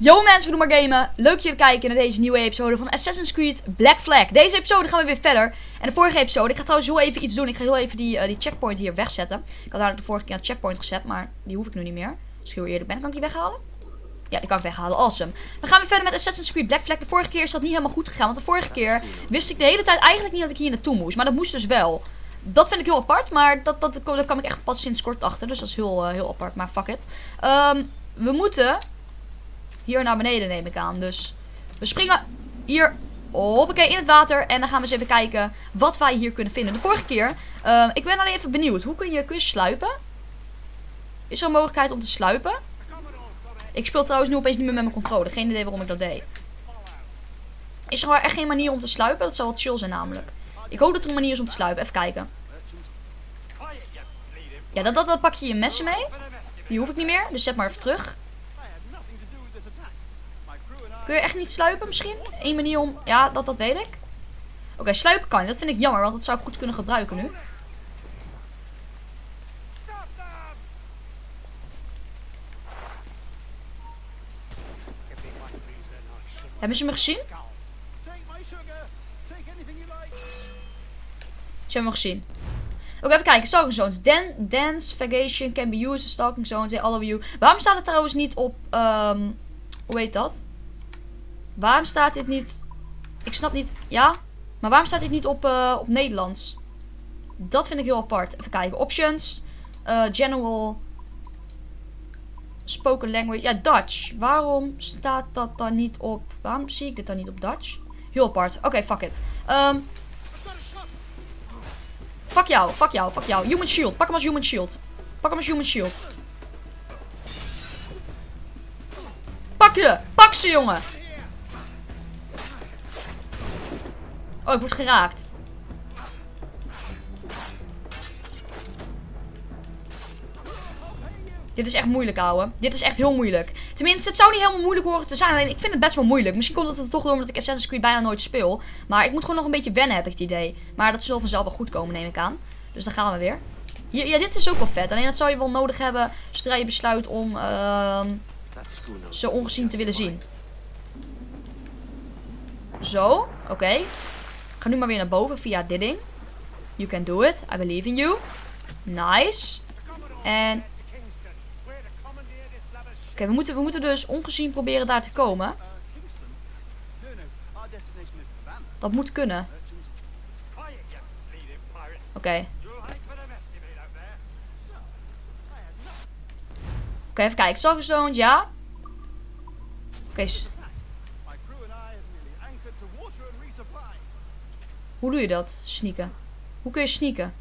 Yo mensen, we doen maar gamen. Leuk dat jullie kijken naar deze nieuwe episode van Assassin's Creed Black Flag. Deze episode gaan we weer verder. En de vorige episode, ik ga trouwens heel even iets doen. Ik ga heel even die checkpoint hier wegzetten. Ik had daar de vorige keer een checkpoint gezet, maar die hoef ik nu niet meer. Als ik heel eerlijk ben, kan ik die weghalen? Ja, die kan ik weghalen. Awesome. We gaan weer verder met Assassin's Creed Black Flag. De vorige keer is dat niet helemaal goed gegaan. Want de vorige keer wist ik de hele tijd eigenlijk niet dat ik hier naartoe moest. Maar dat moest dus wel. Dat vind ik heel apart, maar daar kwam ik echt pas sinds kort achter. Dus dat is heel apart, maar fuck it. We moeten hier naar beneden, neem ik aan. Dus we springen hier hoppakee in het water. En dan gaan we eens even kijken wat wij hier kunnen vinden. De vorige keer, ik ben alleen even benieuwd. Hoe kun je sluipen? Is er een mogelijkheid om te sluipen? Ik speel trouwens nu opeens niet meer met mijn controle. Geen idee waarom ik dat deed. Is er gewoon echt geen manier om te sluipen? Dat zou wel chill zijn namelijk. Ik hoop dat er een manier is om te sluipen. Even kijken. Ja, dat pak je je messen mee. Die hoef ik niet meer. Dus zet maar even terug. Kun je echt niet sluipen misschien? Eén manier om... Ja, dat weet ik. Oké, sluipen kan. Dat vind ik jammer, want dat zou ik goed kunnen gebruiken nu. Hebben ze me gezien? Ze hebben me gezien. Oké, even kijken. Stalking zones. Dance, vagation can be used as stalking zones. All of you. Waarom staat het trouwens niet op... hoe heet dat? Waarom staat dit niet... Ik snap niet... Ja? Maar waarom staat dit niet op Nederlands? Dat vind ik heel apart. Even kijken. Options. General. Spoken language. Ja, Dutch. Waarom staat dat dan niet op... Waarom zie ik dit dan niet op Dutch? Heel apart. Oké, fuck it. Fuck jou, fuck jou, fuck jou. Human shield. Pak hem als human shield. Pak hem als human shield. Pak je! Pak ze, jongen! Oh, ik word geraakt. Dit is echt moeilijk, ouwe. Dit is echt heel moeilijk. Tenminste, het zou niet helemaal moeilijk horen te zijn. Alleen, ik vind het best wel moeilijk. Misschien komt het toch door omdat ik Assassin's Creed bijna nooit speel. Maar ik moet gewoon nog een beetje wennen, heb ik het idee. Maar dat zal vanzelf wel goed komen, neem ik aan. Dus dan gaan we weer. Hier, ja, dit is ook wel vet. Alleen dat zou je wel nodig hebben zodra je besluit om zo ongezien te willen zien. Zo, oké. Ga nu maar weer naar boven via dit ding. You can do it. I believe in you. Nice. En... Oké, we moeten dus ongezien proberen daar te komen. Dat moet kunnen. Oké. Oké, even kijken. Stalking zones, ja. Oké. Hoe doe je dat? Sneaken. Hoe kun je sneaken?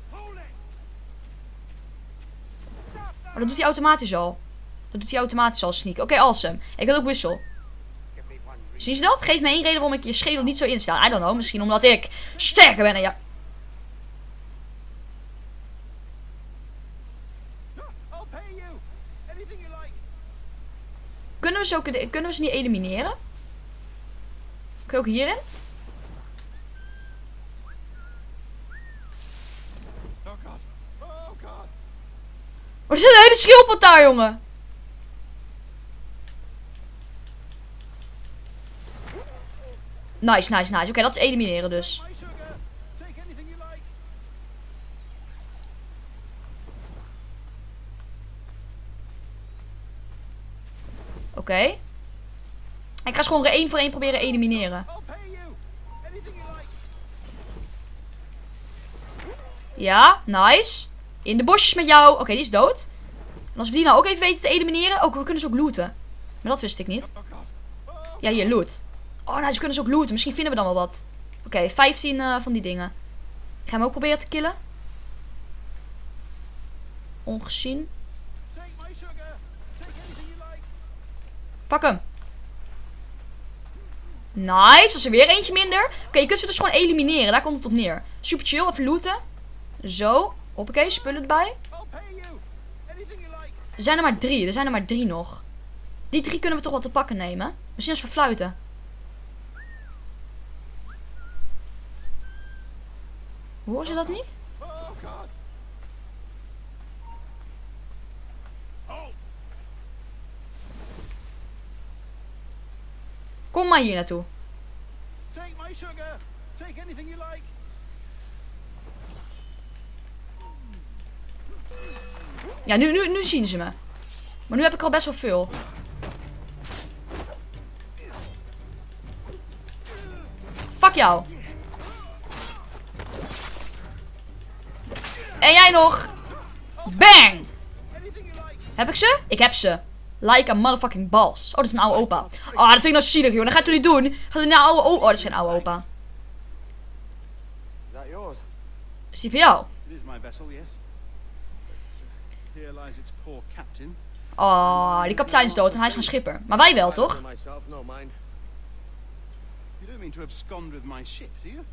Oh, dat doet hij automatisch al. Dat doet hij automatisch al, sneaken. Oké, awesome. Ik wil ook wissel. Zien ze dat? Geef me één reden waarom ik je schedel niet zo instaan. I don't know. Misschien omdat ik sterker ben dan ja. Kunnen we ze niet elimineren? Kun je ook hierin? Er zit een hele schildpad daar, jongen. Nice, nice, nice. Oké, dat is elimineren dus. Oké. Ik ga ze gewoon één voor één proberen elimineren. Ja, nice. In de bosjes met jou. Oké, die is dood. En als we die nou ook even weten te elimineren. Oh, we kunnen ze ook looten. Maar dat wist ik niet. Ja, hier, loot. Oh, nou, ze kunnen ze ook looten. Misschien vinden we dan wel wat. Oké, 15 van die dingen. Ik ga hem ook proberen te killen. Ongezien. Pak hem. Nice. Dat is er weer eentje minder. Oké, je kunt ze dus gewoon elimineren. Daar komt het op neer. Super chill. Even looten. Zo. Hoppakee, spullen erbij. Er zijn er maar 3. Er zijn er maar 3 nog. Die 3 kunnen we toch wel te pakken nemen. Misschien als we fluiten. Hoor je dat niet? Kom maar hier naartoe. Take my sugar. Take anything you like. Ja, nu zien ze me. Maar nu heb ik al best wel veel. Fuck jou. En jij nog. Bang. Heb ik ze? Ik heb ze. Like a motherfucking balls. Oh, dat is een oude opa. Oh, dat vind ik nou zielig, joh. Dat gaat u niet doen. Gaat u naar oude opa. Oh, dat is geen oude opa. Is that yours? Is die van jou? It is my vessel, yes. But, here lies its poor captain. Oh, die kapitein is dood en hij is geen schipper. Maar wij wel, toch? Myself, no mind. You don't mean to abscond with my ship, do you?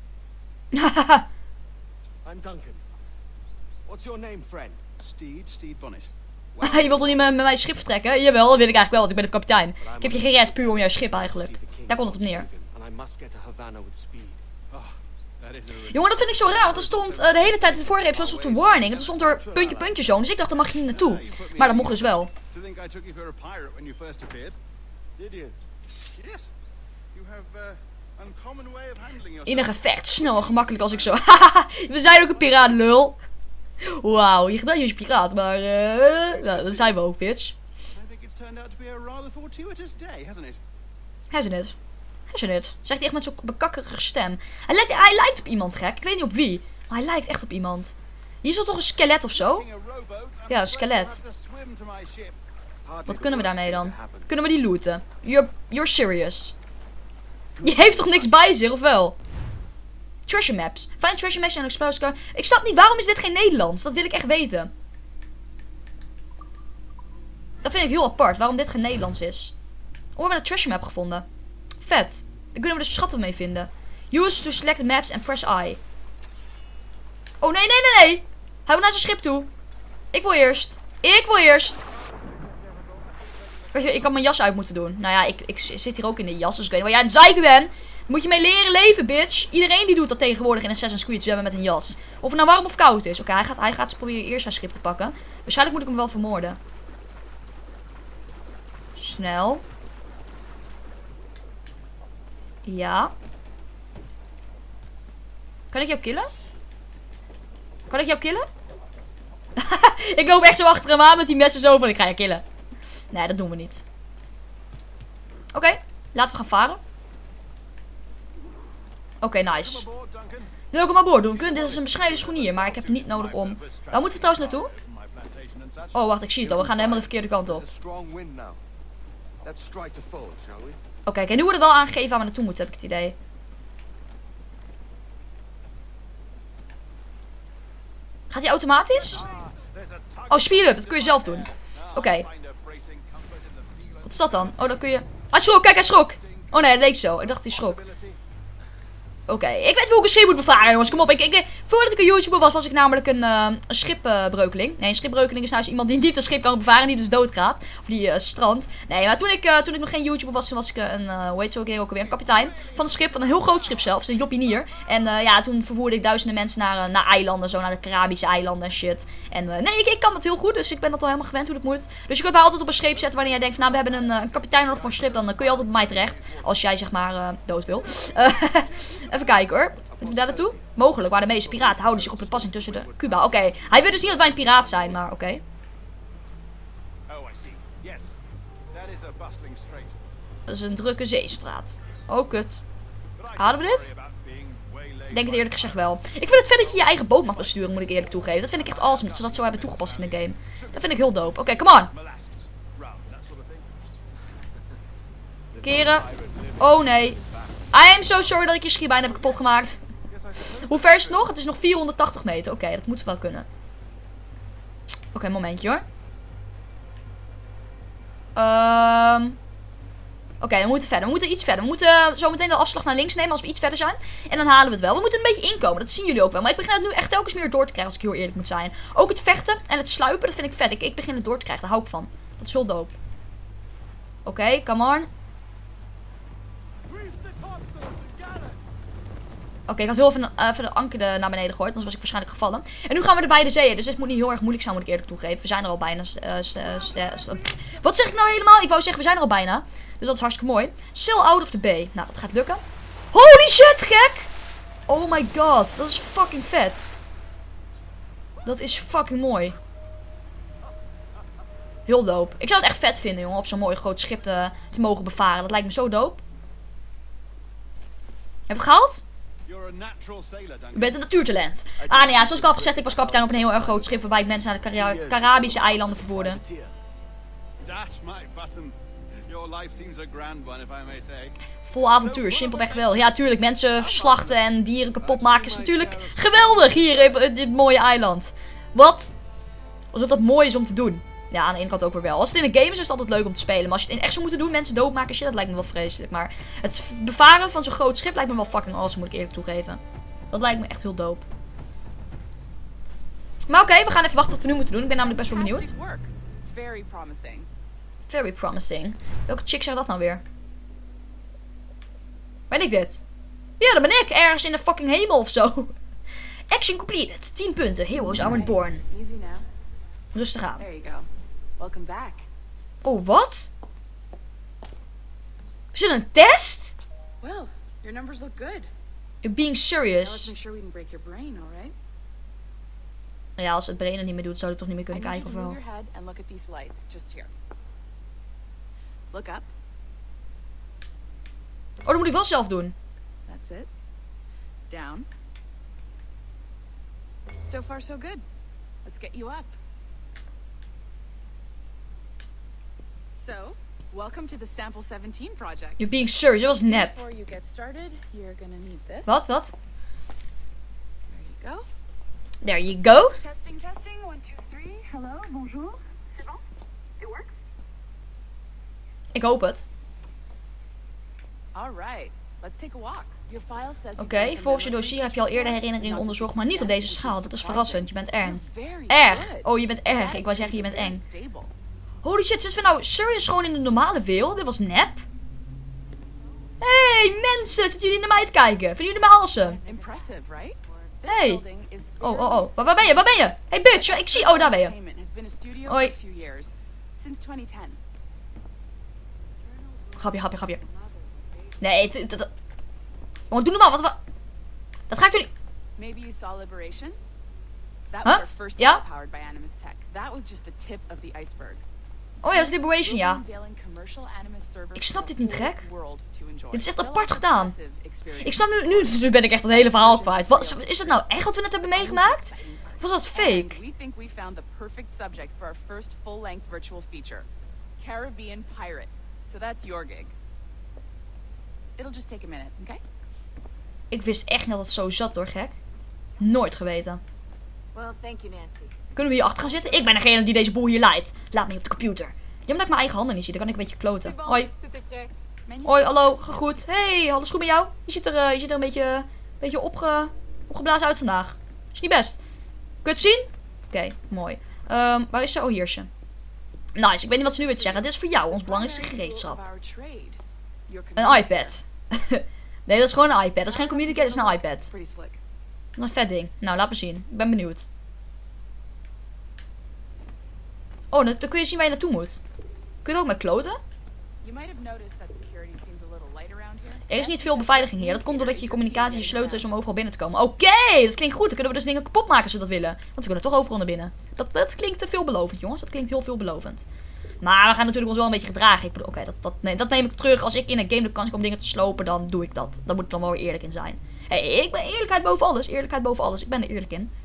I'm Duncan. What's your name, friend? Steed Bonnet. Je wilt toch niet met mijn schip vertrekken? Jawel, dat wil ik eigenlijk wel, want ik ben de kapitein. Ik heb je gered puur om jouw schip eigenlijk. Daar komt het op neer. And I must get to Havana with speed. Oh, that is a relief. Jongen, dat vind ik zo raar, want er stond de hele tijd in de vorige episode zo'n warning. En er stond er puntje zo, dus ik dacht, daar mag je niet naartoe. Maar dat mocht dus wel. To think I took you for a pirate when you first appeared? Did you? Yes. You have uncommon way of handling yourself. In een gevecht, snel en gemakkelijk als ik zo. We zijn ook een piraat, lul. Wauw, je gedacht je is piraat, maar nou, dat zijn we ook, bitch. I think it's turned out to be a rather fortuitous day, hasn't it? Hasn't it? Zegt hij echt met zo'n bekakkerige stem. Hij lijkt op iemand, gek. Ik weet niet op wie. Maar hij lijkt echt op iemand. Hier is er toch een skelet of zo? Ja, een skelet. Wat kunnen we daarmee dan? Kunnen we die looten? You're serious. Die heeft toch niks bij zich, of wel? Treasure maps. Find treasure maps and explosive car. Ik snap niet, waarom is dit geen Nederlands? Dat wil ik echt weten. Dat vind ik heel apart, waarom dit geen Nederlands is. Oh, we hebben een treasure map gevonden. Vet. Daar kunnen we dus schatten mee vinden. Use to select the maps and press I. Oh, nee. Hij wil naar zijn schip toe. Ik wil eerst. Weet je, ik had mijn jas uit moeten doen. Nou ja, ik zit hier ook in de jas, dus ik weet niet waar jij aan het zeiken bent. Moet je mee leren leven, bitch. Iedereen die doet dat tegenwoordig in Assassin's Creed zwemmen met een jas. Of het nou warm of koud is. Oké, hij gaat proberen eerst zijn schip te pakken. Waarschijnlijk moet ik hem wel vermoorden. Snel. Ja. Kan ik jou killen? Ik loop echt zo achter hem aan met die messen zo van ik ga je killen. Nee, dat doen we niet. Oké, laten we gaan varen. Oké, nice. Wil ik hem aan boord doen? Dit is een bescheiden schonier, maar ik heb hem niet nodig om. Waar moeten we trouwens naartoe? Oh, wacht, ik zie het al. We gaan helemaal de verkeerde kant op. Oké, en nu wordt het wel aangegeven waar we naartoe moeten, heb ik het idee. Gaat hij automatisch? Oh, speed up. Dat kun je zelf doen. Oké. Wat is dat dan? Oh, dan kun je... Hij schrok, kijk, hij schrok. Oh nee, dat leek zo. Ik dacht hij schrok. Oké, ik weet hoe ik een schip moet bevaren, jongens. Kom op. Voordat ik een YouTuber was ik namelijk een schipbreukeling. Nee, een schipbreukeling is nou eens iemand die niet een schip kan bevaren, die dus doodgaat. Of die strand. Nee, maar toen ik nog geen YouTuber was, toen was ik hoe heet zo ook alweer, een kapitein van een schip, van een heel groot schip zelfs, een Joppinier. En ja, toen vervoerde ik duizenden mensen naar eilanden, zo naar de Caribische eilanden en shit. En nee, ik kan dat heel goed, dus ik ben dat al helemaal gewend hoe dat moet. Dus je kunt mij altijd op een scheep zetten wanneer jij denkt van, nou, we hebben een kapitein nodig voor een schip, dan kun je altijd bij mij terecht. Als jij, zeg maar, dood wil. Even kijken hoor. Moeten we daar naartoe? Mogelijk, waar de meeste piraten houden zich op de passing tussen de Cuba. Oké, hij wil dus niet dat wij een piraat zijn, maar oké. Dat is een drukke zeestraat. Oh, kut. Halen we dit? Ik denk het eerlijk gezegd wel. Ik vind het vet dat je je eigen boot mag besturen, moet ik eerlijk toegeven. Dat vind ik echt awesome, dat ze dat zo hebben toegepast in de game. Dat vind ik heel dope. Oké, come on. Keren. Oh nee. I am so sorry dat ik je schip bijna heb kapot gemaakt. Hoe ver is het nog? Het is nog 480 meter. Oké, dat moet wel kunnen. Oké, momentje hoor. Oké, we moeten verder. We moeten iets verder. We moeten zo meteen de afslag naar links nemen als we iets verder zijn. En dan halen we het wel. We moeten een beetje inkomen. Dat zien jullie ook wel. Maar ik begin het nu echt telkens meer door te krijgen als ik heel eerlijk moet zijn. Ook het vechten en het sluipen, dat vind ik vet. Ik begin het door te krijgen. Daar hou ik van. Dat is heel dope. Oké, come on. Oké, ik had heel even de anker naar beneden gegooid. Anders was ik waarschijnlijk gevallen. En nu gaan we de beide zeeën. Dus dit moet niet heel erg moeilijk zijn, moet ik eerlijk toegeven. We zijn er al bijna. Wat zeg ik nou helemaal? Ik wou zeggen, we zijn er al bijna. Dus dat is hartstikke mooi. Sail out of the bay. Nou, dat gaat lukken. Holy shit, gek! Oh my god. Dat is fucking vet. Dat is fucking mooi. Heel dope. Ik zou het echt vet vinden, jongen. Op zo'n mooi groot schip te mogen bevaren. Dat lijkt me zo dope. Heb je het gehaald? U bent een natuurtalent. Ah, nee, ja, zoals ik al heb gezegd, ik was kapitein op een heel erg groot schip waarbij ik mensen naar de Caribische eilanden vervoerde. Vol avontuur, simpelweg wel. Ja, tuurlijk, mensen verslachten en dieren kapot maken is natuurlijk geweldig hier in dit mooie eiland. Wat? Alsof dat mooi is om te doen. Ja, aan de ene kant ook weer wel. Als het in een game is, is het altijd leuk om te spelen. Maar als je het in echt zou moeten doen, mensen doodmaken, shit, dat lijkt me wel vreselijk. Maar het bevaren van zo'n groot schip lijkt me wel fucking awesome, moet ik eerlijk toegeven. Dat lijkt me echt heel dope. Maar oké, we gaan even wachten wat we nu moeten doen. Ik ben namelijk best wel benieuwd. Very promising. Welke chick zegt dat nou weer? Ben ik dit? Ja, dat ben ik. Ergens in de fucking hemel of zo. Action completed. 10 punten. Heroes aren't born. Rustig aan. Welcome back. Oh, wat? Is dit een test? Well, your numbers look good. You're being Now let's serious. make sure we can break your brain, all right? Nou ja, als het brain het niet meer doet, zou het toch niet meer I kunnen need you kijken to of move wel. your head and look at these lights just here. Look up. Oh, dat moet ik wel zelf doen. That's it. Down. So far, so good. Let's get you up. So, welcome to the Sample 17 project. You're being serious. Dat was nep. Before you get started, you're gonna need this. Wat? Wat? There you go. There you go. Testing, testing. 1, 2, 3. Hello, bonjour. C'est bon? It works? Ik hoop het. All right. Let's take a walk. Your file says Oké, volgens je dossier heb je al eerder herinneringen onderzocht, maar niet op deze schaal. Dat is verrassend. Je bent eng. Erg. Oh, je bent erg. Ik wou zeggen, je bent eng. Holy shit, zitten we nou serious gewoon in de normale wereld? Dit was nep. Hey, mensen. Zitten jullie naar mij te kijken? Vinden jullie mij awesome? Impressive, right? Hey. Oh, oh, oh. Waar ben je? Waar ben je? Hey, bitch. Ik zie... Oh, daar ben je. Hoi. Grapje, grapje, grapje. Nee, oh, doe normaal. Wat? Dat ga ik toch niet... Maybe you saw Liberation? That Huh? was our first Ja? unit powered by Animus Tech. That was just the tip of the iceberg. Oh ja, dat is Liberation, ja. Ik Ik snap dit niet, gek. Dit is echt apart gedaan. Ik snap nu ben ik echt het hele verhaal kwijt. Wat, is het nou echt wat we net hebben meegemaakt? Of was dat fake? We think we found the perfect subject for our first full-length virtual feature. Caribbean Pirate. So that's your gig. It'll just take a minute, okay? Ik wist echt niet dat het zo zat hoor, gek. Nooit geweten. Well, thank you, Nancy. Kunnen we hier achter gaan zitten? Ik ben degene die deze boel hier leidt. Laat me op de computer. Jammer dat ik mijn eigen handen niet zie, dan kan ik een beetje kloten. Hoi. Hoi, hallo, gegroet. Hey, alles goed met jou? Je ziet er een beetje opgeblazen uit vandaag. Is niet best. Kun je het zien? Oké, mooi. Waar is ze? Oh, hier is ze. Nice, ik weet niet wat ze nu wil zeggen. Dit is voor jou, ons belangrijkste gereedschap. Een iPad. Nee, dat is gewoon een iPad. Dat is geen communicator, dat is een iPad. Pretty slick. Dat is een vet ding. Nou, laat me zien. Ik ben benieuwd. Oh, dan kun je zien waar je naartoe moet. Kun je er ook met kloten? You might have noticed that security seems a little light around here. Er is niet veel beveiliging hier. Dat komt doordat je communicatie je sleutel is om overal binnen te komen. Oké, dat klinkt goed. Dan kunnen we dus dingen kapot maken als we dat willen. Want we kunnen toch overal naar binnen. Dat klinkt te veelbelovend, jongens. Dat klinkt heel veelbelovend. Maar we gaan natuurlijk ons wel een beetje gedragen. Ik bedoel, oké, dat neem ik terug. Als ik in een game de kans heb om dingen te slopen, dan doe ik dat. Daar moet ik dan wel weer eerlijk in zijn. Hey, ik ben eerlijkheid boven alles. Eerlijkheid boven alles. Ik ben er eerlijk in.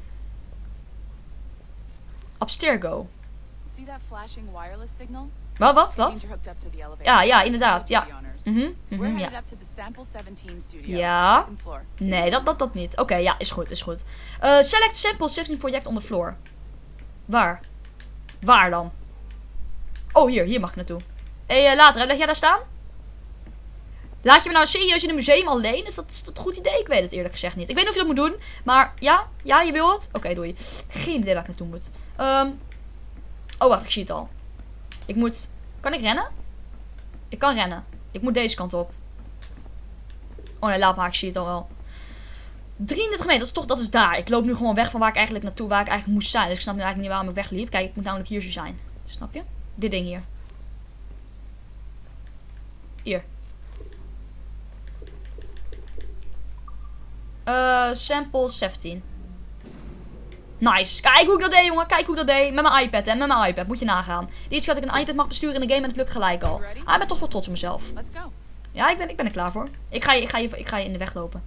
Abstergo. See that flashing wireless signal? Wat? Means you're hooked up to the elevator. Ja, inderdaad. Ja. We're Ja. headed up to the Sample 17 studio. Ja. Second floor. Nee, dat niet. Oké, ja, is goed, is goed. Select sample 17 project on the floor. Waar? Waar dan? Oh, hier mag ik naartoe. Hé, later, leg jij daar staan? Laat je me nou serieus in een museum alleen? Is dat een goed idee? Ik weet het eerlijk gezegd niet. Ik weet niet of je dat moet doen, maar ja? Ja, je wil het? Oké, doei. Geen idee waar ik naartoe moet. Oh, wacht, ik zie het al. Ik moet... Kan ik rennen? Ik kan rennen. Ik moet deze kant op. Oh nee, laat maar, ik zie het al wel. 33 meter, dat is daar. Ik loop nu gewoon weg van waar ik eigenlijk naartoe, waar ik eigenlijk moest zijn. Dus ik snap nu eigenlijk niet waarom ik wegliep. Kijk, ik moet namelijk hier zo zijn. Snap je? Dit ding hier. Hier. Sample 17. Nice. Kijk hoe ik dat deed, jongen. Kijk hoe ik dat deed. Met mijn iPad, hè. Met mijn iPad. Moet je nagaan. Iets dat ik een iPad mag besturen in de game en het lukt gelijk al. Ah, ik ben toch wel trots op mezelf. Let's go. Ja, ik ben er klaar voor. Ik ga je in de weg lopen.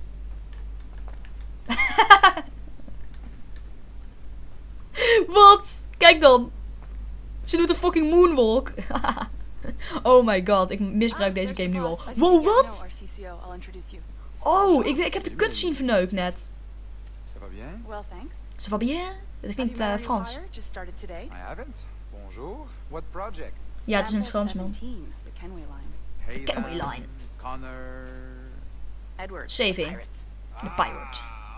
Wat? Kijk dan. Ze doet een fucking moonwalk. Oh my god, ik misbruik deze game nu al. Wow, wat? Oh, ik heb de cutscene verneukt net. Ça va bien? Well, thanks. Ça va bien? Dat klinkt Frans. Just started today. I haven't. Bonjour. What project? Ja, het is in het Frans, man. 17, the Kenway line. Hey Kenway then, line. Connor. Edward. Saving. Pirate. The pirate.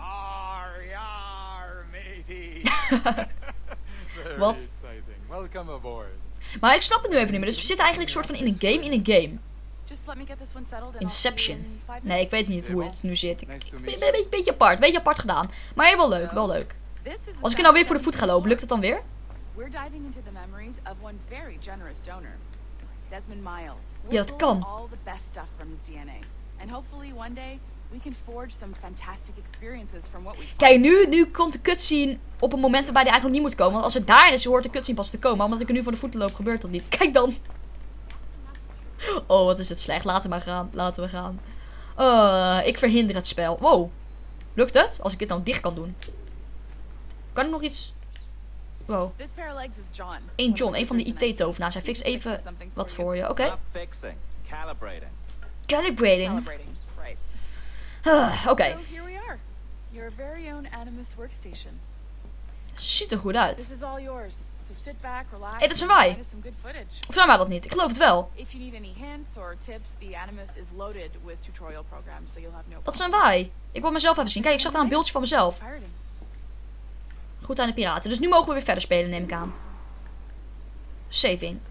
Yar, matey. Very Wat? exciting. Welcome aboard. Maar ik snap het nu even niet meer. Dus we zitten eigenlijk soort van in een game. Just let me get this one settled and Inception. I'll see you in 5 Nee, ik weet minutes. niet hoe het nu zit. Ik Nice to ben meet een beetje apart. Beetje apart gedaan. Maar wel leuk, wel leuk. This is the Als ik er nou weer voor de Sample voet ga lopen, lukt het dan weer? We're diving into the memories of one very generous donor, Desmond Miles. Ja, dat kan. All the best stuff from his DNA, and hopefully one day we can forge some fantastic experiences from what we find. Kijk, nu komt de cutscene op een moment waarbij die eigenlijk nog niet moet komen. Want als het daar is, hoort de cutscene pas te komen. Maar omdat ik er nu voor de voeten loop, gebeurt dat niet. Kijk dan. Oh, wat is het slecht. Laten we maar gaan. Laten we gaan. Ik verhinder het spel. Wow. Lukt het? Als ik dit nou dicht kan doen. Kan ik nog iets... Wow. This pair of legs is John. Eén John, een van de IT-tovenaars. Hij fixt even wat voor je. Oké. Not fixing. Calibrating. Calibrating. Calibrating, right. Oké. So here we are. Your very own Animus workstation. Ziet er goed uit. This is all yours. So sit back, relax. Hey, dat zijn and wij. find us some good footage. Of zijn wij dat niet? Ik geloof het wel. If you need any hints or tips, the Animus is loaded with tutorial programs, so you'll have no Dat zijn wij. Ik wil mezelf even zien. Kijk, ik zag daar een beeldje van mezelf. Pirating. Goed aan de piraten. Dus nu mogen we weer verder spelen, neem ik aan. Saving.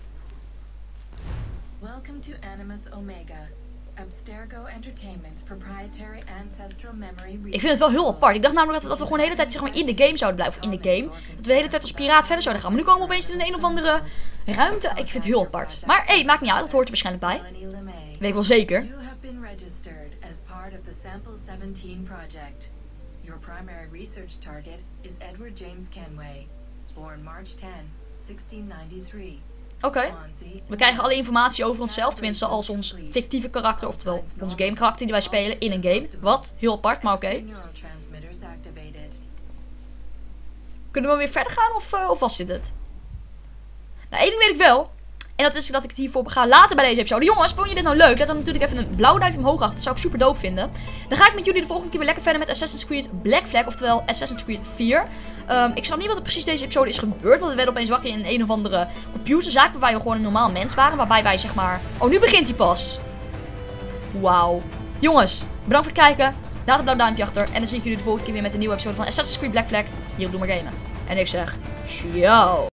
Welcome to Animus Omega, Abstergo Entertainment's proprietary ancestral memory. Ik vind het wel heel apart. Ik dacht namelijk dat we gewoon de hele tijd zeg maar, in de game zouden blijven. Of in de game. Dat we de hele tijd als piraat verder zouden gaan. Maar nu komen we opeens in een of andere ruimte. Ik vind het heel apart. Maar hé, maakt niet uit. Dat hoort er waarschijnlijk bij. Weet ik wel zeker. You have been registered as part of the Sample 17 project. Your primary research target is Edward James Kenway, born March 10, 1693. Oké. We krijgen alle informatie over onszelf. Tenminste als ons fictieve karakter. Oftewel ons game karakter die wij spelen in een game. Wat? Heel apart, maar oké. Neurotransmitters activated. Kunnen we weer verder gaan of was dit het? Nou, één ding weet ik wel. En dat is dat ik het hiervoor ga laten bij deze episode. Jongens, vond je dit nou leuk? Laat dan natuurlijk even een blauw duimpje omhoog achter. Dat zou ik super dope vinden. Dan ga ik met jullie de volgende keer weer lekker verder met Assassin's Creed Black Flag. Oftewel Assassin's Creed 4. Ik snap niet wat er precies deze episode is gebeurd. Want we werden opeens wakker in een of andere computerzaak. Waarbij we gewoon een normaal mens waren. Waarbij wij zeg maar... Oh, nu begint hij pas. Wauw. Jongens, bedankt voor het kijken. Laat een blauw duimpje achter. En dan zie ik jullie de volgende keer weer met een nieuwe episode van Assassin's Creed Black Flag. Hier op Doe Maar Gamen. En ik zeg... Ciao.